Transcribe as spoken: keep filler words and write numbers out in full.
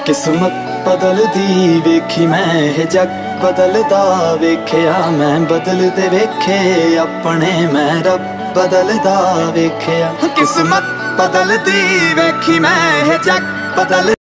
किस्मत बदलदी वेखी मैं है जग बदलदा वेख्या मैं बदलदे वेखे अपने मैं रब बदलदा वेख्या। किस्मत बदलदी वेखी मैं है जग बदल